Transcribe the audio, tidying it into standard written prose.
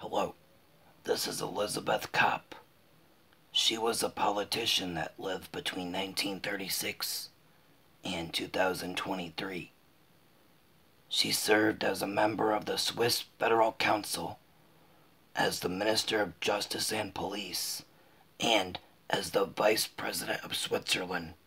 Hello, this is Elisabeth Kopp. She was a politician that lived between 1936 and 2023. She served as a member of the Swiss Federal Council, as the Minister of Justice and Police, and as the Vice President of Switzerland.